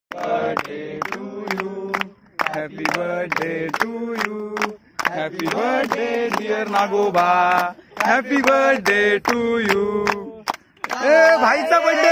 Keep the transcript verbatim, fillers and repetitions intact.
birthday to you. Happy birthday to you. Happy birthday dear Nagoba. Happy birthday to you. ए भाईचा birthday